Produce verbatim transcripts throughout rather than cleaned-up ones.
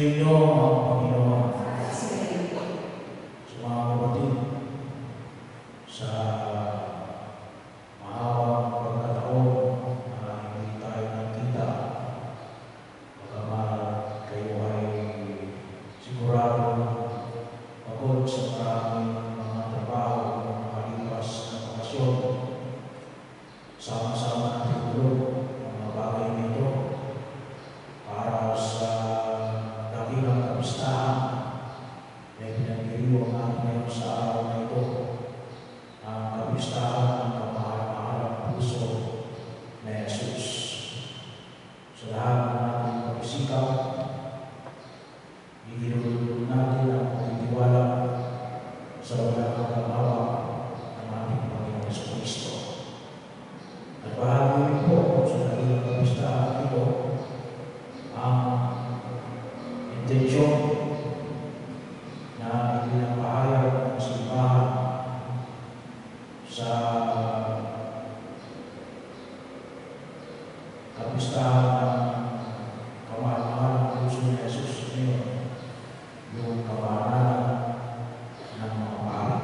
inyo ang Panginoon. Sa mga kapatid, sa mahabang pagkataon na hindi tayo nakita, bagamat kayo ay sigurado pagod sa maraming mga trabaho ng makalipas na bakasyon, sama-sama natin tulog ang mga bagay nito para sa dakilang kapistahan na pinagdiriwang natin ngayon sa araw na ito, ang kapistahan ng kamahal-mahalang puso na Jesus. Sa lahat ng ating pagsisikap, iginulog natin ang pagtitiwala sa walang pagkamawa ng ating Panginoon Jesucristo. At bahagi rin po sa dakilang kapistahan ito ang intensyon na ipinapahayag ng simbahan sa kapistahan ng kamahal-mahalang puso ni Jesus ngayon, yung kamahalagan ng mga pari.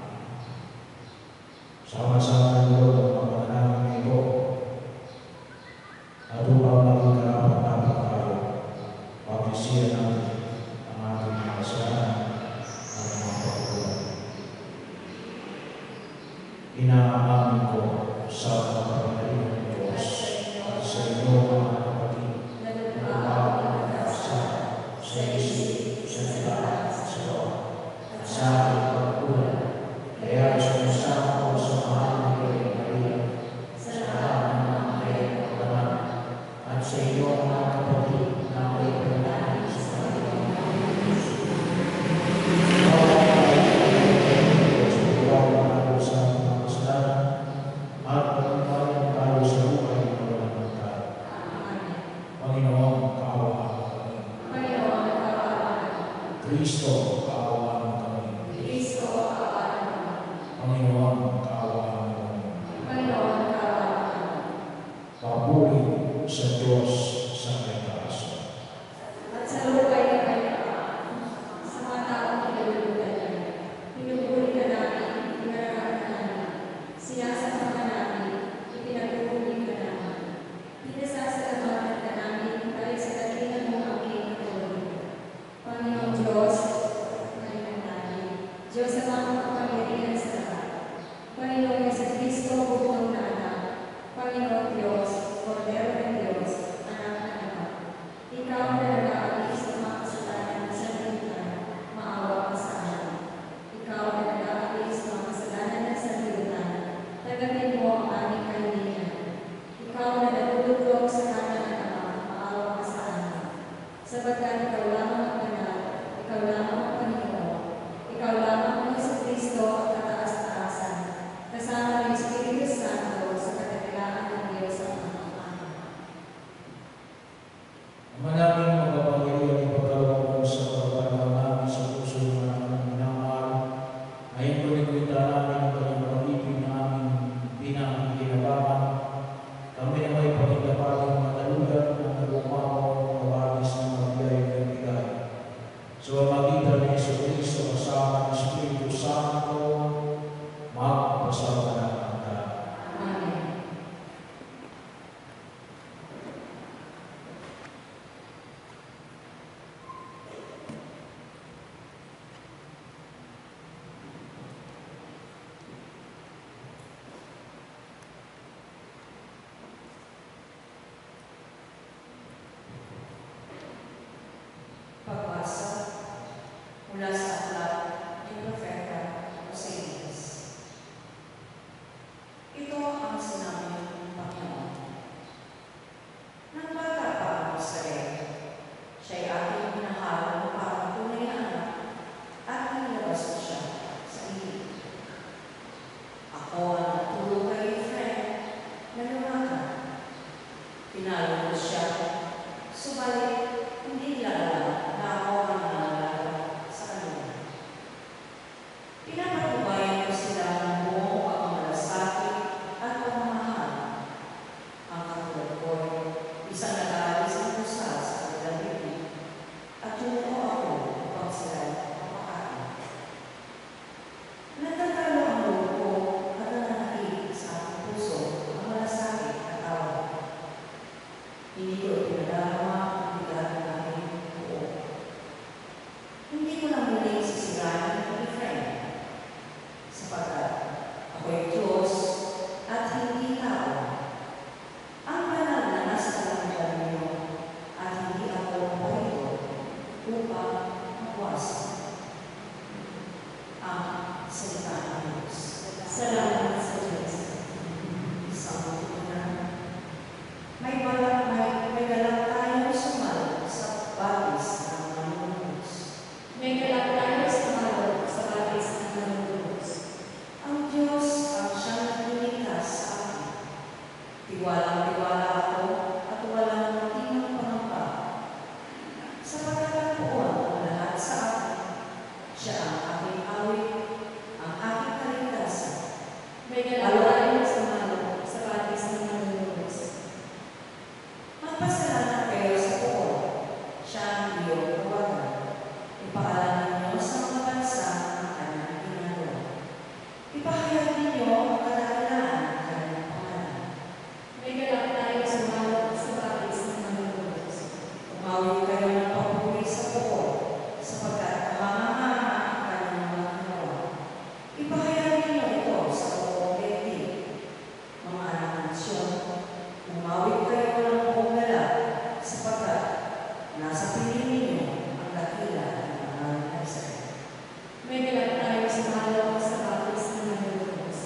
Sama-sama nito ang mga panalangin ito at upang maging karapat-dapat tayo, pagsisihan natin ang ating mga kasalanan at mga pagkukulang. Inaamin ko sa kapatid ng Diyos at sa inyo mga kapatid na lumabang ng kasalanan sa isip, sa diba, sa loob, at sa aking pagkukulang. Kaya sumasama ko sa mahal na Birhen Maria, sa lahat ng mga ngayon ng kanan, at sa inyo mga kapatid na may panalangin sa Panginoon natin Yesus. Ikaw ang Panginoon sa iwanan tayo sa ating mga kasalanan at pagpapalin tayo sa buhay na walang hanggan. Panginoon, kaawaan mo kami. Kristo, kaawaan mo kami. Panginoon, kaawaan mo kami. Papuri sa Diyos sa may kaso. At sa lukay na kanyang, sa mga taong pinulungan niya, pinupuri ka namin, pinarahan ka namin, sinasama ka namin, ipinagpupuri ka namin, pinasasalamatan ka namin, kahit sa dakilang mong aking natulog. Panginoon Diyos, Panginoon namin, Diyos sa mga kapangyarihan sa lahat, Panginoon Jesucristo, bukong na anak, Panginoon Diyos, Kordero ng Diyos, anak na anak. Ikaw na nag-aalis ng mga kasalanan ng sanlibutan, maawa ka sa amin. Ikaw na nag-aalis ng mga kasalanan ng sanlibutan, tagapin mo ang aming kahilingan. Ikaw na natutulog sa kanan ng Ama, maawa ka sa amin. Sapagkat ikaw lamang ang banal, ikaw lamang ang Panginoon, ikaw lamang ang Jesucristo ang kataas-taasan, kasama ng Espiritu Santo sa kadakilaan ng Diyos ang Ama. Ama namin magpapangilihan ipagkaloob mo sa pagpapagawa namin sa puso ng aming minamahal. Ngayon ko nagkwita namin ang kanyang pag-ibig na aming pinakikinabangan. Kami na may pagkikapaling matalugan ang nag-umapaw ng mabagis ng mabiyay na bigay. Sa pamagitan ni Jesucristo kasama ng Espiritu Santo, magpasalamat ang hanggan. Amen. Pagbasa mula sa aklat ni Propeta Oseas. Ito ang sinabi ng Panginoon. Nang bata pa ang Israel, siya'y aking minahal na parang tunay na anak at nilabas ko siya sa ilig. Ako ang nagturo kay Efraim na lumakan. Pinalo ko siya, subalit hindi nila alam na ako ang nangalala sa kanila. Hindi ko pinadama ang bigat ng aking buo. Hindi ko na muli sisirain ang friend, sapagkat ako'y Diyos at hindi tao. Ang banal na nasa kalangitan niyo at hindi ako paito upang magwasa. Ang salita ng Diyos. Salamat sa Diyos. Isang na may balak may may galak tayo sumal sa batis ng manunubos. May galak tayo sa malo sa batis ng manunubos. Ang Diyos ang siyang nagliligtas sa akin. Tiwalang-tiwala ako at walang matinong pangamba. Sa pagkakataon ang lahat sa akin, siya ang aking awit, ang aking kaligtasan. May galak tayo sa malo sa batis ng manunubos. Magpasalamat kayo sa poon, siya ang iyong kawagan. Ipaalam ninyo sa mga bansa ang kanyang ginagawa. Ipahayag ninyo ang kadakilaan ng kanyang pangalan. May galak tayo sa malo sa batis ng manunubos. Umawit kayo ng papuri sa poon, sapagkat kamamahama ang kanyang mga ginawa. Ipahayag ninyo ito sa buong daigdig. Mga anak ng Siyon, umawit kayo ng buong galak, sapagkat nasa piling ninyo ang dakila ng pangalan ng Israel. May galak tayo sa malo sa batis ng manunubos.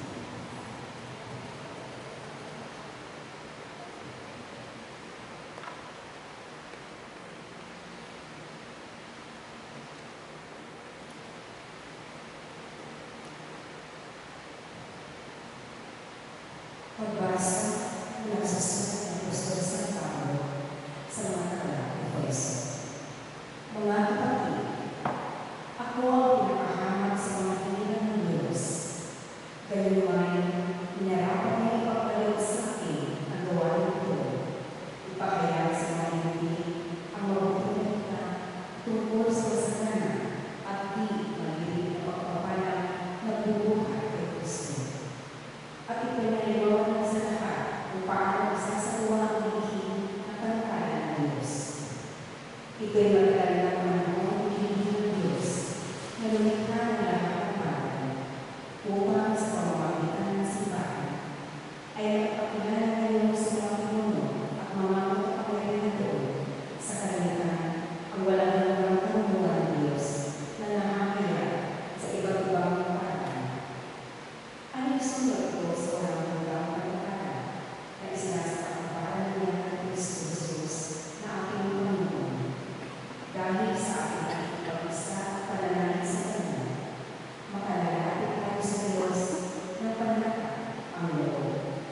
Pagbasa mula sa sulat ng Apostol San Pablo sa mga taga Efeso. Mga kapatid, ako ang pinakahamak sa mga hinilang ng Diyos. Gayunman, inarapan niya ipagpalit sa akin ang gawain ito. Ipakayag sa mga hindi ang mabuting balita tungkol sa kasalanan at di magiging na pagpapalang nagbubuhay kay Kristo. At ipinaliwanag sa lahat kung paano sasakuha ang hihing at pangkalan ng Diyos. Ito'y matagal na panahon ng hihing ng Diyos na lumikha ng lahat ng bagay upang sa pamamagitan ng simbahan ay nakapakilala ngayon sa mga pinuno at mga makapangyarihan doon sa kalimitan ang walang hanggang kanunuan ng Diyos na nakakaya sa iba't ibang paraan. Ang isulat ko sa walang hanggang panatagan na isinasa ang pangalan niya ng Kristo Jesus na aking Panginoon. Dahil sa aking nakikipag-isa at pananalig sa Kanya, makalalapit tayo sa Diyos ng pananalig ang loob.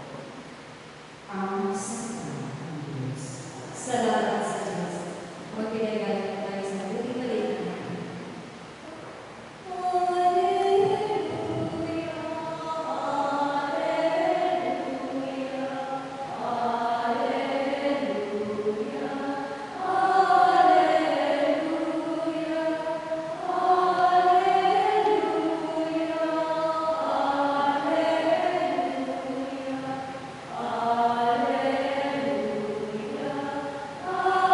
Ang salita ng Diyos. Salamat sa Diyos. Magpinagaling tayo sa mabuting balita. Alleluia.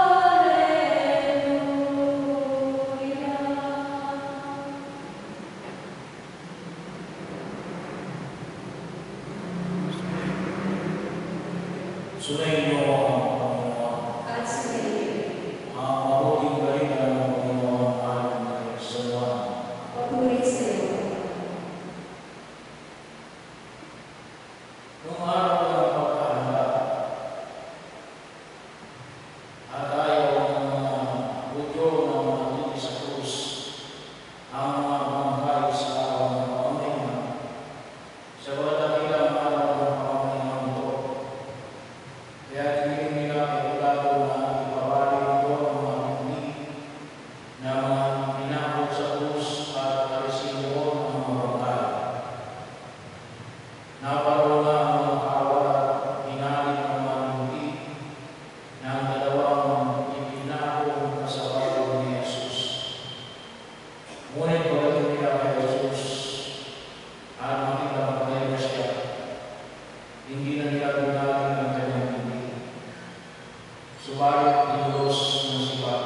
Subalit ang Diyos ng sipat,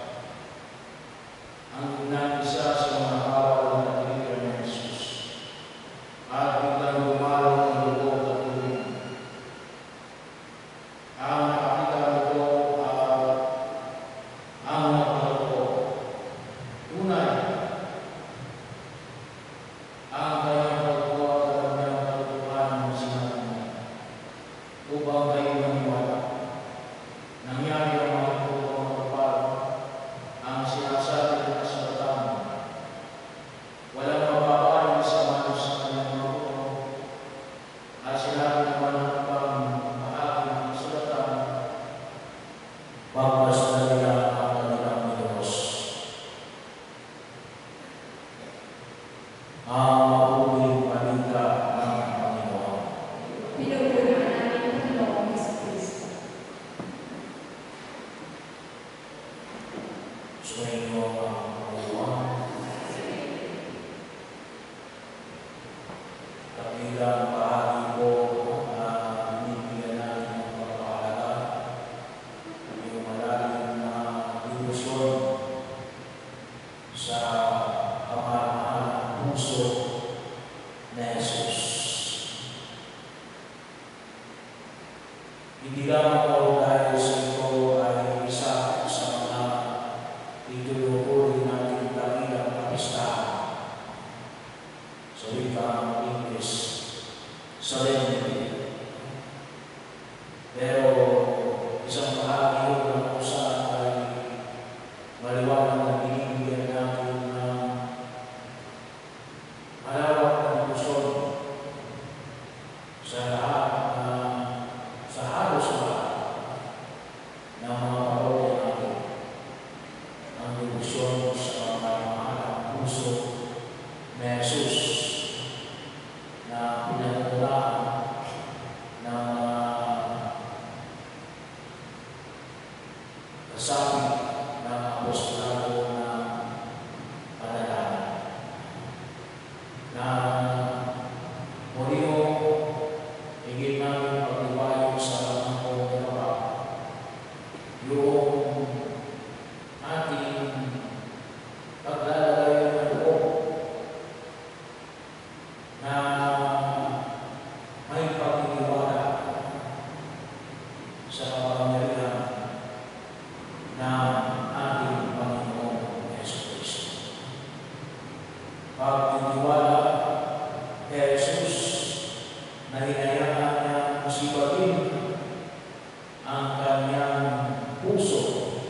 ang nag-isa sa mga bawal na tinitira ni Jesus, at biglang dumalo ng lubog at tulong. Ang nakakita nito at ang nagpatuto. Tunay, ang kanyang pagkuha at ang kanyang pagkuhan ng sinabi niya, upang kayo maniwala. Nangyari ang mga ito mga kapal, ang sinasabi ng kasulatan. Walang mababaling sa manos sa kanyang mga ulo, at sinabi naman ng pang bahagi ng kasulatan, pagpasda nila ang kanilang Diyos. Ang mabuting balita ng Panginoon. Pinupuri ka namin, Panginoong Jesucristo. Sumainyo ang Panginoon. Kabilang bahagi po na binibigyan natin ng pagpapahalaga, yung malalim na devotion sa kamahal-mahal ng puso na Jesus. Hindi lamang po dahil sa ito ay isa sa mga itinutuloy natin dakilang kapistahan. Sa wikang English, solemnity. Pero isang bahagi yun na kung saan ay maliwanag na binibigyan natin ng malawak na devotion sa lahat na sa halos lahat ng mga parokya natin. Ang devotion sa mga mahalang puso na Jesus na pinagmulaan ng uh, kasabi ng apostolado na panalangin. Na muli mo, higit namin pagdiwayo sa mga pagkakaba, yung ating paglalagay ng loob na may pagtitiwala sa kapangyarihan ng ating Panginoong Jesucristo. Pagtitiwala kay Jesus na hinayaan niya sipatin ang kanyang puso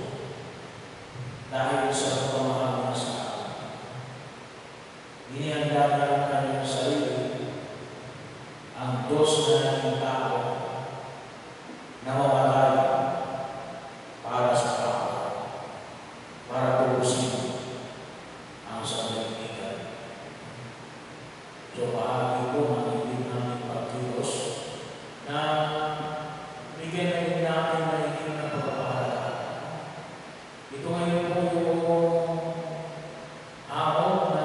dahil sa pagmamahal niya sa atin. Inihanda niya ang kanyang sarili, ang Diyos na naging tao, na mamatay para sa tao, para tubusin ang sanlibutan. So, bahagi po ng ibig namin pagkilos na bigyan na rin natin na higit na pagpapahalaga. Ito ngayon po yung hamon na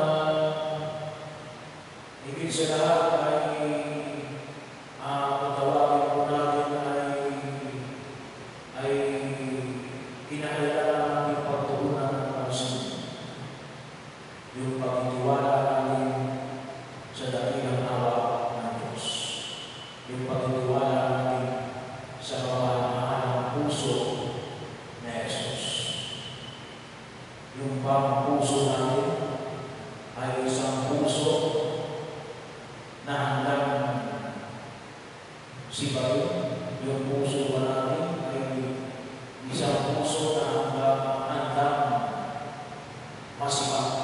higit sa lahat ay ang patawagin po natin ay ay kinakailangan natin pagtuunan ng pansin. Yung pagtitiwala natin sa dakilang awa ng Diyos. Yung pagtitiwala natin sa kamahal-mahal ng puso na Jesus. Yung bang puso natin ay isang puso na handang sipatin. Yung puso ba natin ay isang puso na handang, handang masipat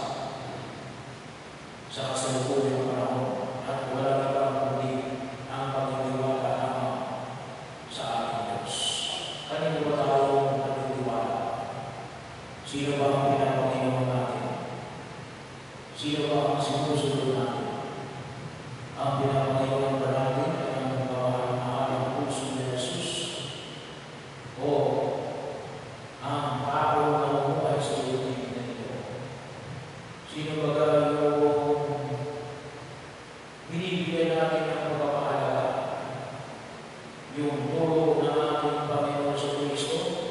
sa kasalukuyang panahon at wala ibang kundi ang pagtitiwala naman sa ating Diyos. Kanino ba tayo pagtitiwala? Sino ba ang pinapanginoon natin? Sino ba ang sinusunod natin? Ang pinapanginoon ba natin ay ang kamahal-mahalang puso ni Jesus? O ang tao na umuhay sa buhay na ito? Sino ba yung binibigyan natin ng pagpapahalaga? Yung turo ng ating Panginoon sa Kristo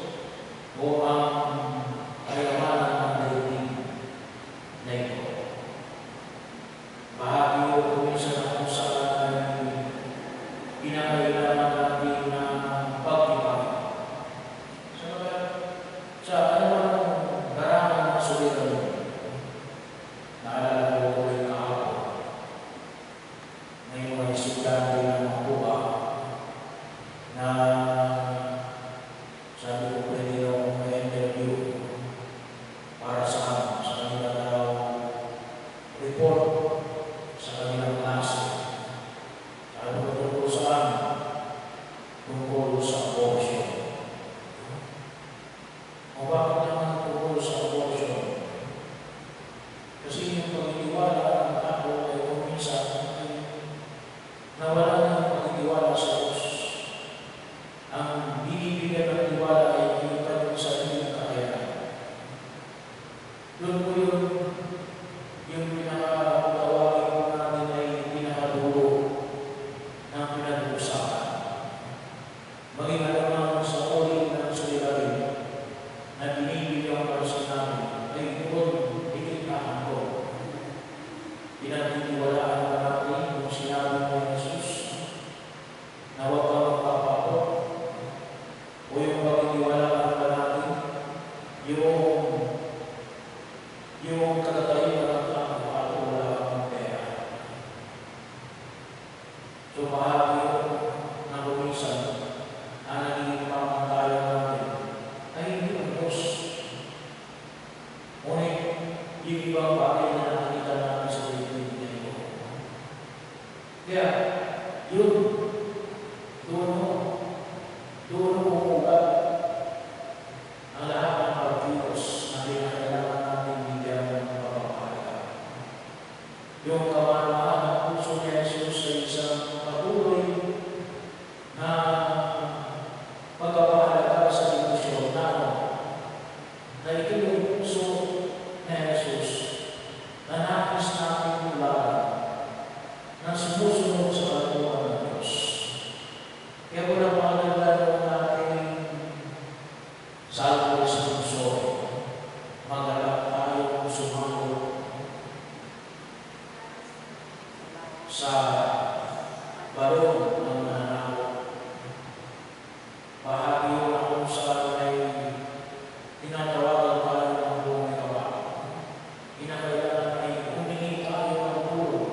Sa ano man ang garangan ng suliranin, naalala ko rin na ako, may mga estudyante ng mga buka na sabi ko pwede nung may interview para sa sa kanila daw report sa kanilang klase. Sabi ko tungkol saan? Tungkol sa abortion. O bakit naman tungkol sa abortion? Kasi yung pagtitiwala ng tao ay kung minsan ay nawala na yung pagtitiwala sa Diyos. Ang binibigyan ng tiwala ay yung kanyang sarili ng kakayanan. Doon po yung yung pinakatawagin po natin ay pinakadulo ng pinag-uusapan. Maging alamang sa uri ng suliranin na binibigyan para sa namin ay doon itintahan ko. Pinagtitiwalaan ba natin kung sinabi mo ni Jesus na huwag ka magpapakot o yung pagtitiwalaan ba natin yung yung katatayuan ng tao at wala kang pera. So bahagi yun na kumisan ang naging pamantayan natin ay hindi ang Diyos. Ngunit yung ibang bagay na nakikita natin sa bibig na ito. Kaya, yun, doon mo, doon mo umugat ang lahat ng partidos na pinakailangan natin bigyan ng pagpapahalaga. Yung kamalaman ng puso ni Jesus sa isang patuloy na pagpapahalaga sa edukasyon na na ito yung puso ni Jesus na nais natin mularan na sumusunod sa kalooban ng Diyos. Kaya kung napakaganda natin salvo sa puso, magalak tayo sumanod sa balon ng nananaw. Bahagi yun na kung saan ay tinatawagan tayo ng buong ikawa. Kinakailangan ay humingi tayo ng tulong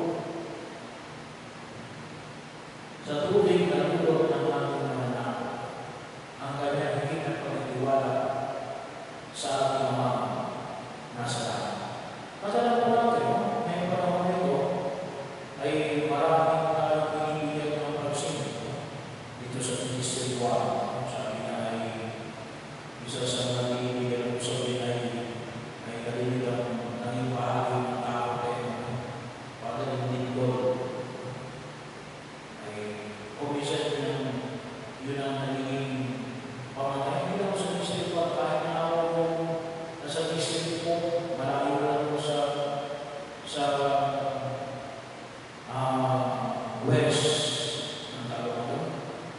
sa tubig na tulog ng ating nananaw. Ang kanyang higit at pagtitiwala sa ating mga nasa langit. At alam po natin, may panahon nito ay maraming tayong pinibigyan ng pansin dito sa Ministry one. Sabi na ay isa sa mga pinibigyan ng sabi ay ay kaliligang naging bahagi ng tao kayo para hindi doon ay kumisan yun ang yun ang naging pamatay. Hindi lang sa Ministry one kahit na ako kung nasa Ministry po malayo lang po sa sa Uh, west ng Taloon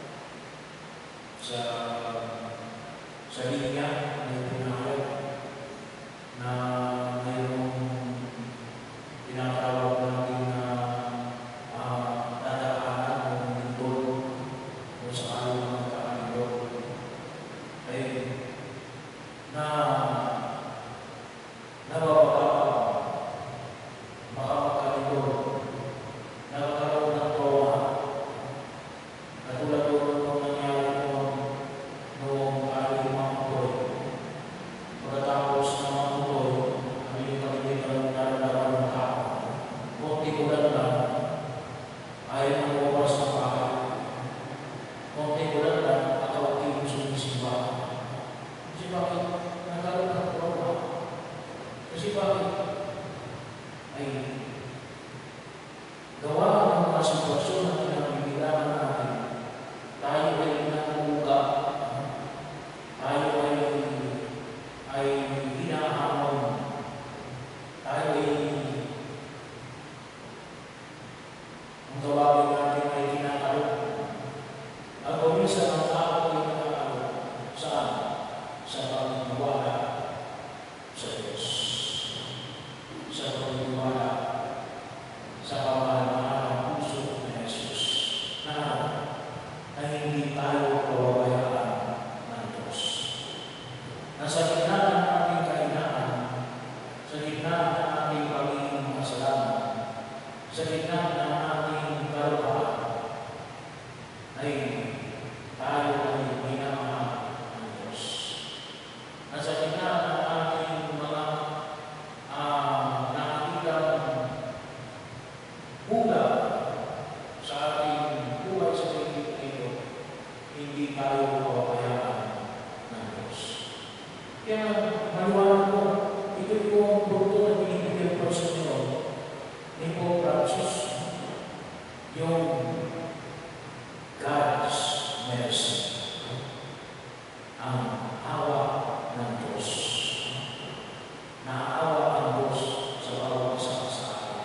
sa sa linya na pinakot na mayroong pinatawag natin na uh, dadaanan ng lindol kung saan ang magkakalindol ay na nabababa baka magkalindol nagkaroon ng trauma. Katulad doon nung nangyari noong noong aling mga tuloy. Pagkatapos ng mga tuloy, kami yung pagkikita ng nalalaman ng tao. Kunti ko lang lang, ayaw ng oras ng bahay. Kunti ko lang lang, katawagin yung sumisimba. Kasi bakit? Nagkaroon ng trauma. Kasi bakit? Ay, gawa ng mga sitwasyon na pinagbibilangan natin, tayo ay nanguga, tayo ay ay hinahamon, tayo ay ang tawagin natin ay kinakalot. Ang kumisa ng tao ay kinakalot. Saan? Sa pagniwala sa Diyos. Sa pagniwala sa pamamahala ng puso ni Jesus na, na hindi tayo pababayaan ng Diyos. na sa gitna ng ating kahinaan, sa gitna ng ating pagiging kasalanan, sa gitna ng ating karuhaan, ay tayo ay minamahal ng Diyos. Na sa gitna ng ating mga uh, nakikitang bulag sa ating buhay sa tingin ito, hindi tayo pabayaan ng Diyos. Kaya maliwanag ko, ito yung produkto na binibigyan ko sa inyo ni Pope Francis, yung God's mercy, ang awa ng Diyos. Naawa ang Diyos sa bawat isa sa atin.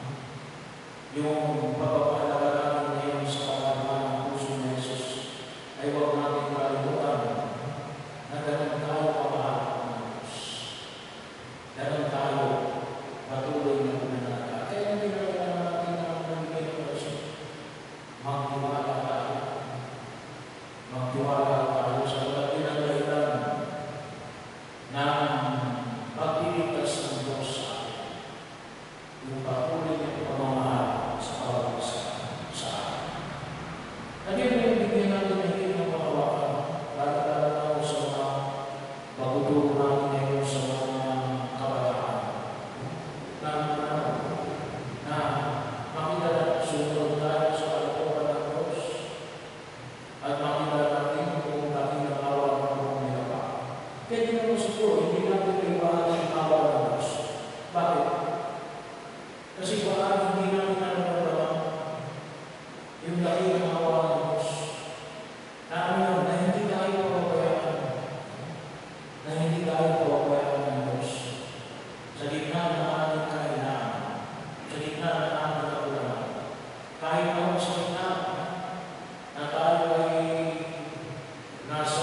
Yung pagpapahalaga natin ngayon sa pangalaman ng puso ni Jesus ay huwag natin kalimutan na ganun tayo kamahal ng Diyos. Ganun tayo patuloy na pinanalaga. Kaya hindi na kailangan natin na mamigay ng Diyos. Magtiwala tayo. Magtiwala tayo sa mga pinaglahiran ng pagpilitas ng Diyos sa atin. Yung patuloy na pamamahal sa bawat isa sa atin. Again, yung bigyan natin na hindi ng makawakan, lalo-lalo na sa mga paguturo natin ngayon sa mga kabataan. Na, na, na makita natin sunod tayo sa kalooban ng Diyos at makita natin kung natin ang awa ng buong nilapa. Kaya din naman siguro, hindi natin kailangan ang awa ng Diyos. Bakit? Kasi baka hindi natin nararamdaman yung laki ng awa ng Diyos. Na ano yun, na hindi tayo papabayaan. Na hindi tayo papabayaan ng Diyos. Sa gitna ng ating kahinaan, sa gitna ng ating kakulangan, kahit ako sa gitna na tayo ay nasa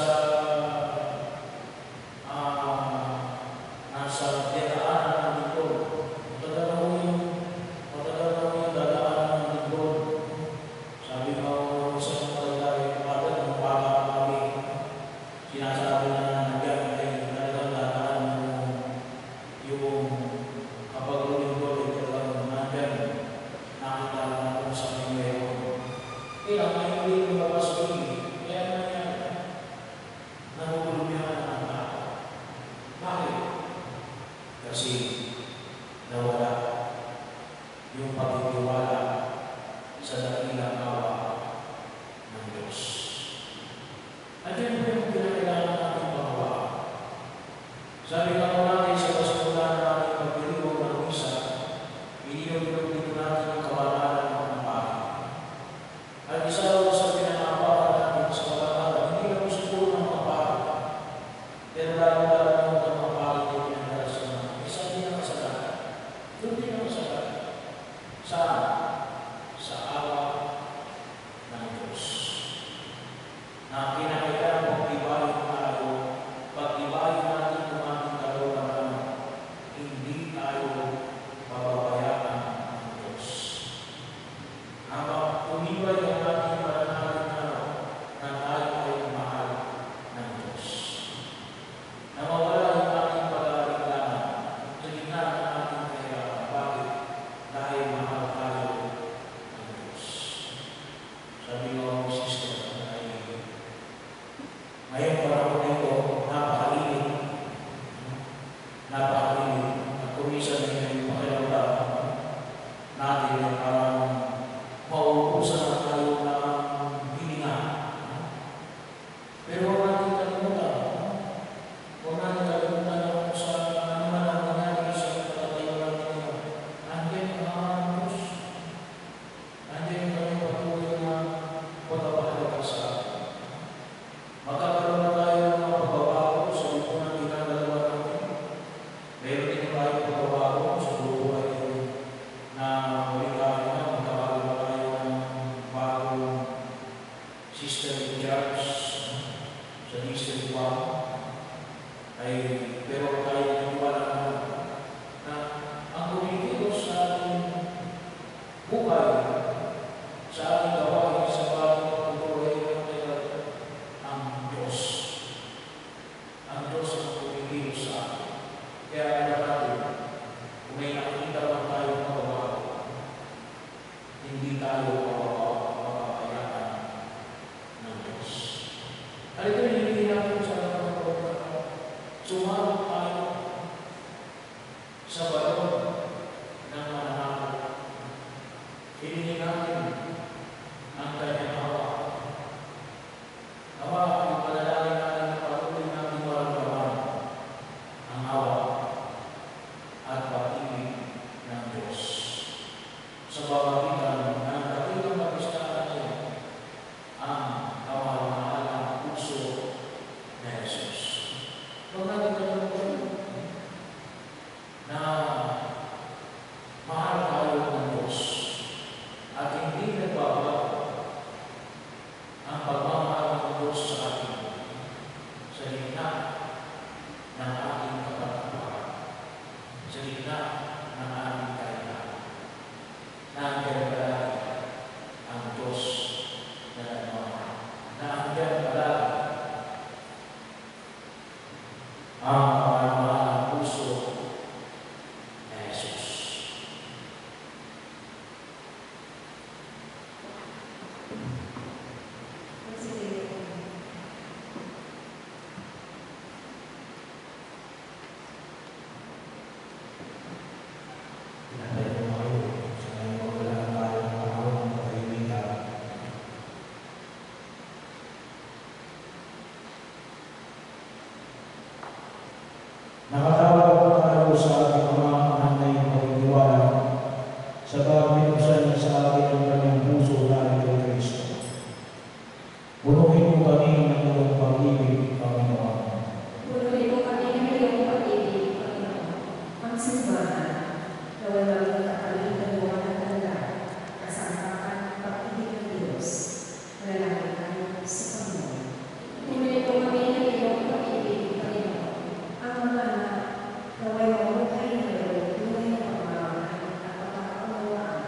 uh, nasa dadaanan ng lingkod. Matagal na ho yung matagal na ho yung dadaanan ng lingkod. Sabi mo sa mga talalay, kapatid, nung bata pa kami, sinasabi na nandiyan ay talagang dadaanan mo yung kapag lingkod ay talagang nandiyan. Nakita na kung sa mga meron. Kaya ngayon hindi lumabas ko eh. Kaya nangyari. Nahulubyahan ang tao. Bakit? Kasi nawala yung pagtitiwala sa dakilang awa ng Diyos. At yun po yung kinakailangan natin pagawa. Sabi nga ko natin sa kasunod na natin pagdiriwag ng isa, inilog-ilog dito natin ang kabanalan ng pangit. At isa raw sa pinangapahan natin sa kabanalan, hindi lang siguro ng kapahal, pero lalo-lalo ng kapahal na pinangalas natin. Isa din ang kasalanan. Doon din ang kasalanan. Saan? Sa awa ng Diyos. Na kinakailangan pag-ibayin tayo, pag-ibayin natin ang ating kalooban, hindi tayo pababayaan ng Diyos. Habang tumibay ang ating pananalig na na tayo ay mahal ng Diyos. Na mawala ang ating pag-aalinlangan sa gitna ng ating kahirapan. Bakit? Dahil mahal tayo ng Diyos. Sabi ko, sister, ay ngayong panahon na ito, napakainit. Napakainit. At kumisan na yung pakiramdam natin na parang mauubusan na tayo ng hininga. Pero huwag natin kalimutan. Huwag natin kalimutan na kung sa ano man ang nangyari sa pagkatayo natin ngayon. Nandiyan ang awa ng Diyos. Nandiyan yung kanyang patuloy na pagpapahalaga sa atin. Magkakaroon na tayo ng mga pagbabago sa lipunan ginagalawa natin. Meron din tayo pagbabago sa buhay na muli tayo na magkakaroon tayo ng bagong system in charge sa district one. Ay, pero tayo naniwala na na ang kumikilos sa ating buhay, sa ating gawain, sa bagong pagbuhay ng ang Diyos. Ang Diyos ang Sumalo tayo sa balon ng mananakot. Hilingin natin ang kanyang awa. Awa, ang panalangin natin na patuloy natin maramdaman ang awa at pag-ibig ng Diyos. Sa pamamagitan ng dakilang kapistahan niya, ang kamahal-mahalang puso na Jesus. Huwag natin kalimutan na mahal tayo ng Diyos at hindi nagbabago ang pagmamahal ng Diyos sa atin sa gitna ng ating kapatawaran, sa gitna ng ating kailangan. Nandiyan palagi ang Diyos na nagmamahal. Nandiyan palagi ang kamahal-mahalang puso na Jesus. Pinatay ko kayo sa ngayon magkalaan tayo ng araw ng katahimikan. Nakatawag po tayo sa ating mga anay ng pagtitiwala sa pagminuksan niya sa atin ang kanyang puso dahil kay Kristo. Punuhin mo kami ng iyong pag-ibig, Panginoon. Punuin mo kami ng iyong pag-ibig, Panginoon. Ang simbahan na walang kapalitan mo ng tanda, kasangkapan ng pag-ibig ng Diyos, malalangin tayo sa Panginoon. Punuin mo kami ng iyong pag-ibig, Panginoon. Ang mga naway mabuhay na iyong tunay na pagmamahal at pagkakaunawaan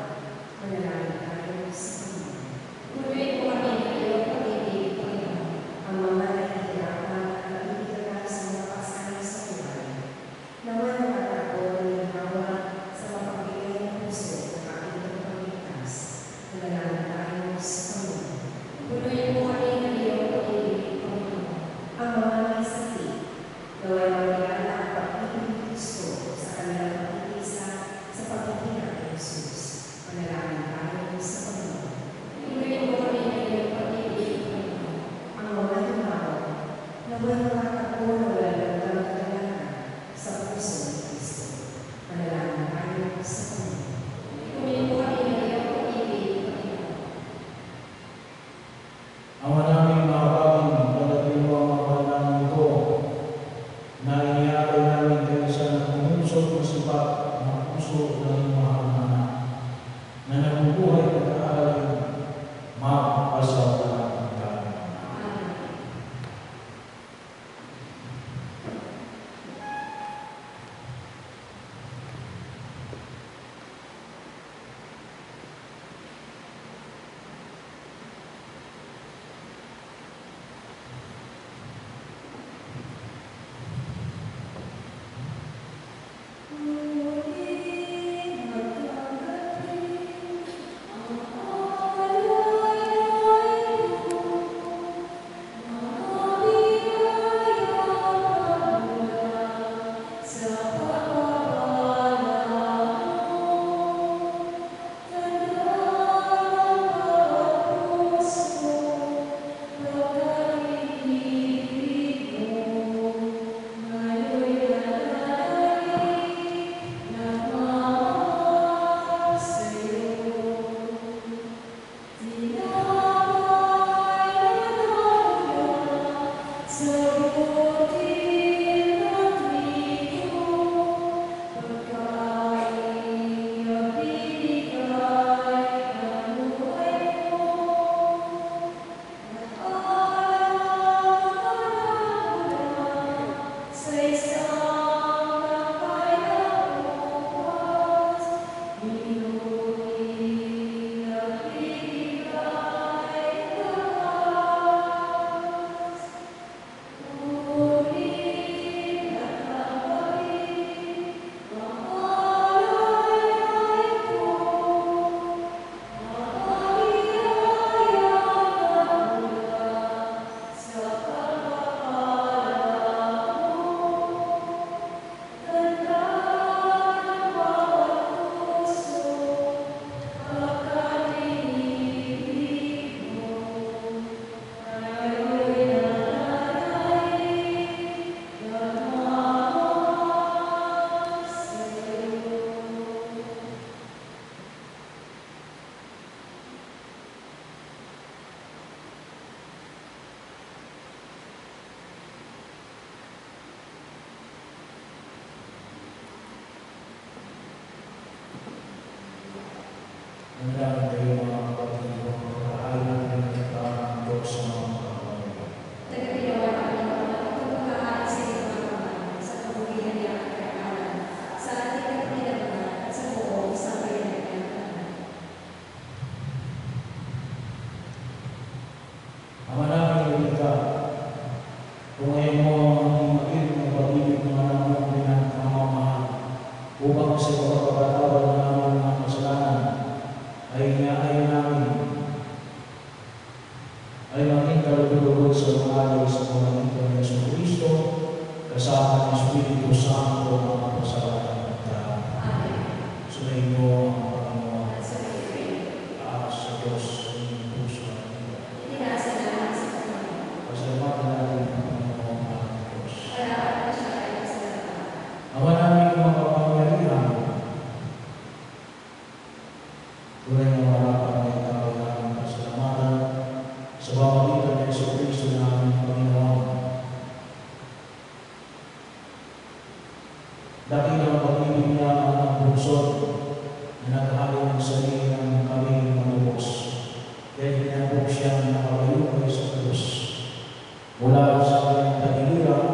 Nanalangin kayo mga kapatid, mga kapatid ng nagtaang Diyos sa mga kapatid. Tagapinawa namin ang mga pagpapakain sa iyo mga kapatid, sa kabuhian niya at kailangan, sa ating kapinalaman at sa buong isang kailangan. Ama namin yung ika, kung ngayon mo ang magiging ng pag-ibig ng anak mo pinagkamamahal, upang sa pagkakatawa ng aming mga kasalanan, ay inaayon namin, ay maging kalugod sa mga sa pamamagitan ng Yesu Kristo, kasama ng Espiritu Santo ng pasalanan at Amen. sumayin mo ang Panginoon At sa iyo, at sa Diyos sa inyong puso at inyong itinasa namin sa Panginoon. pasalamatan natin ang Panginoon ang Diyos. Kaya at siya ay kasalanan. Ama namin mga kapangyarihan, tunay na marapat na itaw namin pasalamatan sa pamamagitan ng Yesu Kristo na aming Panginoon. Dakilang pag-ibig niya ang bunsod na naghalo ng sarili ng kami manubos. Dahil hinabog siya na nakalayo kay sa Diyos. Mula sa kanyang tagiliran,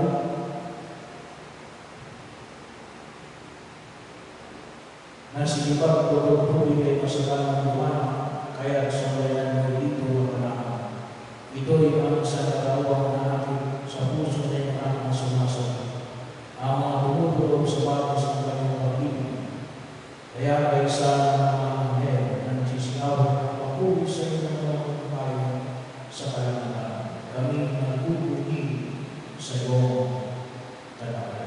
nasigipag tutugtugin kay kasalanan ng Juan, kaya sa bayan mo dito maganahan. Ito'y ang sa nagalawang na akin sa puso na yung aking sumasabi. Ang mga tumutulong sa batas ng kanyang pag-ibig. Kaya kay sa mga anghel na nagsisigaw, pagpuli sa iyo ng mga kabayo sa kalangitan. Kami nagpupungi sa iyo talaga.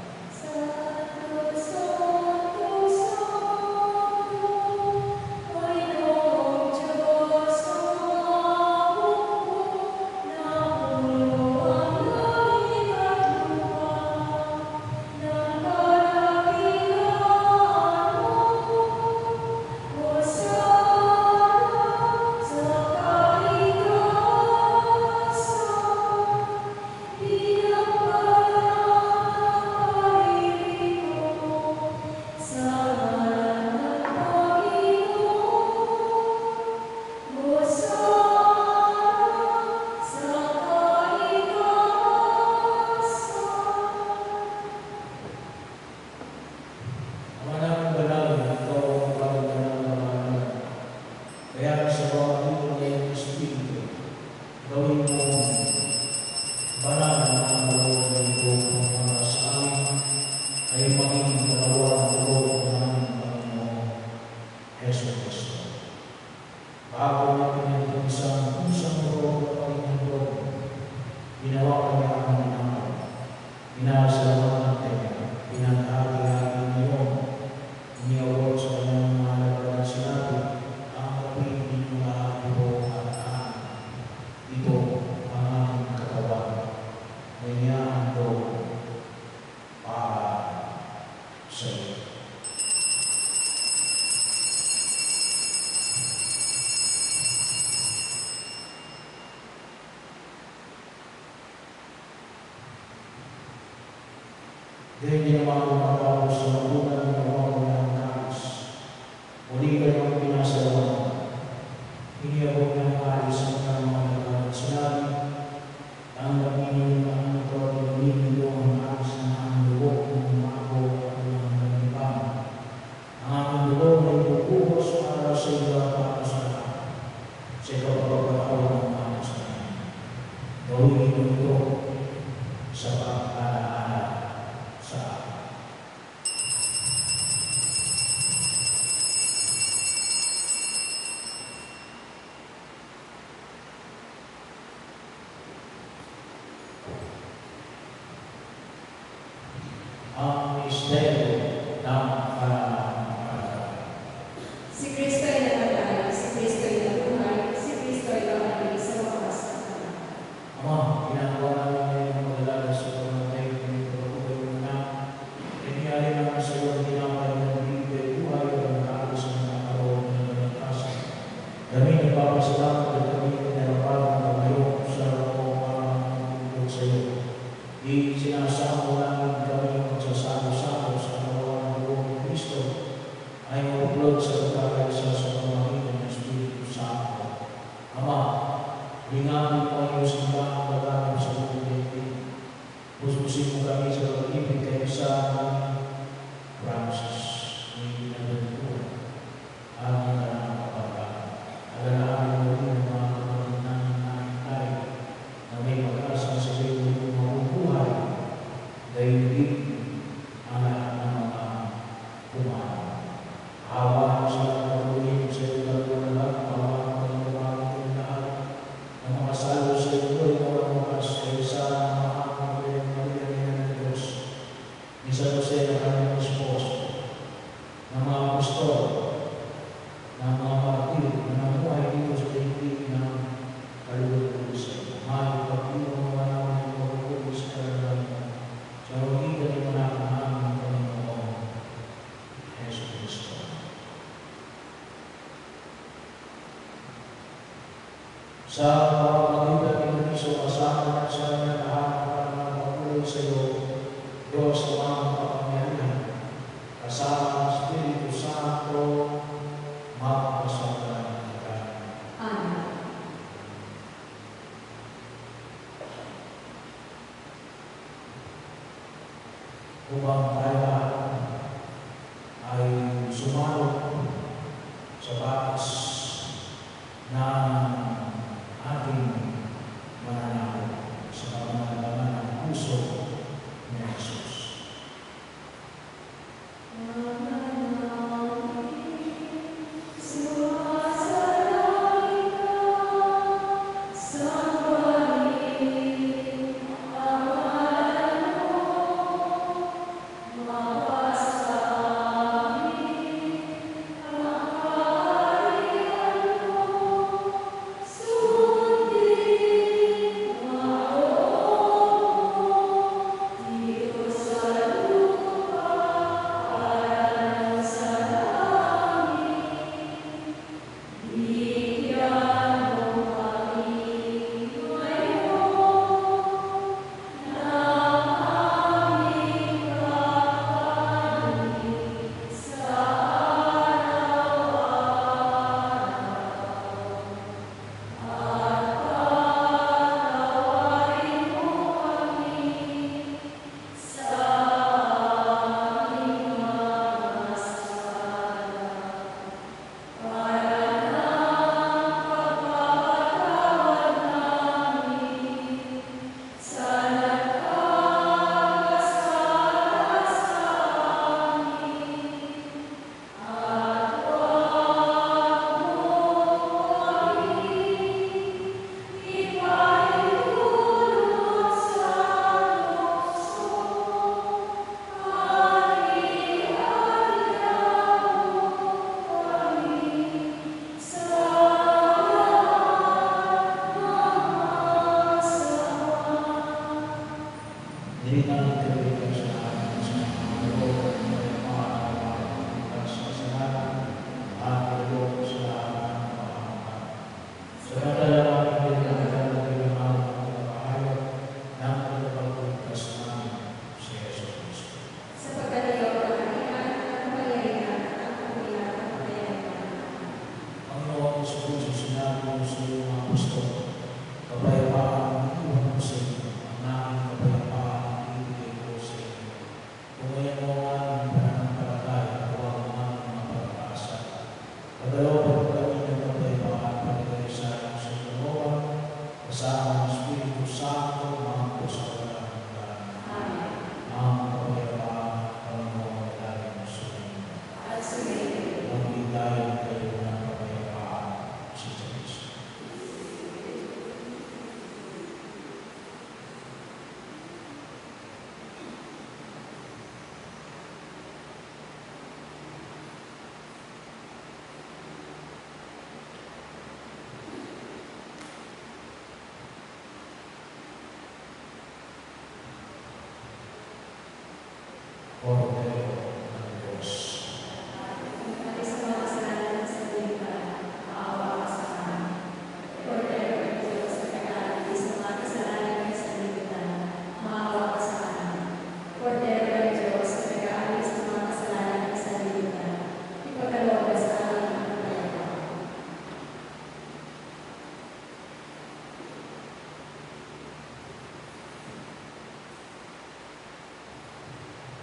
Dahil hindi naman makatapos sa magunan ng mga ng kalis. Muli kayong pinasalamat. Hiniyabog ng alis ang mga nagkalat sinabi, tanggap ninyo ang ito at inulit ninyo ang alis na ang lubog ng umago at ng nalibang. Ang aming lubog ay pupuhos para sa iyo at para sa lahat. Sa kapagpapakawa ng alis na yan. Gawin ninyo ito sa pag-alaala sa ang misteryo ng pananampalataya. Si Kristo ay namatay, si Kristo ay nabuhay, si Kristo ay babalik sa wakas ng panahon. Ama, ginagawa namin ngayon ang pag-alala sa pagkamatay ng pagkakubayo mo na. Kanyari naman sa iyo ang tinapay ng bibig, buhay ang nakakas ng nakakaroon ng nalagkasan. Kami nagpapasalamat at kami pinarapan ng pagkayo sa ako para magpapagod sa iyo. Di sinasama namin kami ang magsasalo-salo sa katawan ng buong Kristo ay mabuklod sa pagkakaisa sa pamamagitan sa Francis, may pinagdagpuan, aming anak kapatid. Alalahanin mo rin ang mga kapatid namin namin tayo na may pag-asa sa iyo ng mabubuhay, dahil ang lahat ng mga kumahal. Awa mo sa pagpapatuloy sa iyo ng lahat, awa mo ng lumaking lahat ng mga salo sa iyo ay nawawakas ay sa mga kapatid ng Maria ng Diyos, ni San Jose na kanyang esposo, ng mga apostol, ng mga martir na namuhay dito sa daigdig ng kaluluwa sa iyo. Mahal pag-iwan mo naman ang pagpapatuloy sa kaluluwa sa magitan ng mga namin ng Panginoon Yesu Cristo. Sa pamamagitan ng Kristo, kasama at sa kanyang lahat para magpatuloy sa iyo, Diyos ang mga kapangyarihan, kasama ang Espiritu Santo, magpasawalan ka. Amen. Upang tayo lahat ay sumalo sa batas ng ating mananalo sa pamamagitan ng puso ni Jesus.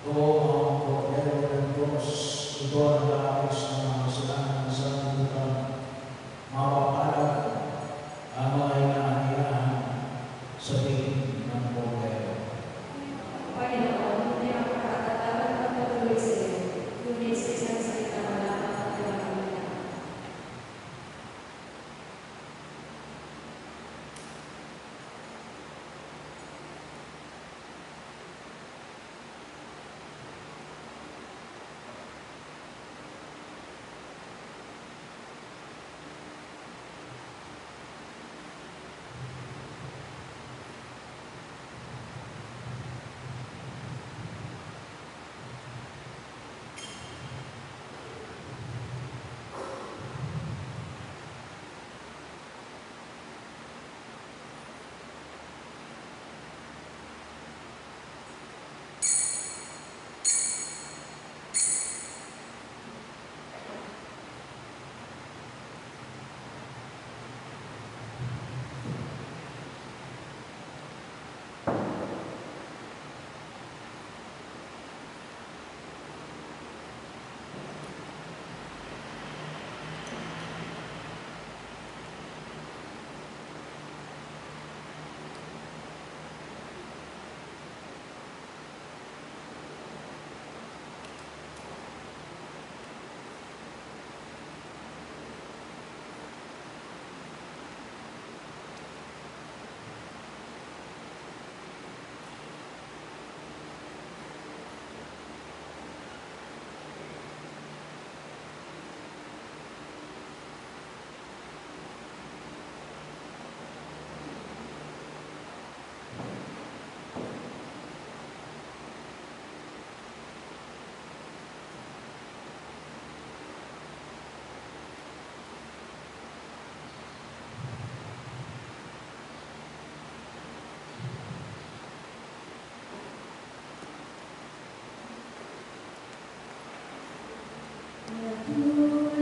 Ito ang kordero ng Diyos. Ito ang nag-aayos ng mga kasalanan ng sanlibutan. Mapapalad ang mga inaanirahan sa tingin ng kordero. Panginoon, may mga katatagan pagpatuloy sa iyo, ngunit sa isang salita wala kang pagkakaroon. Lord.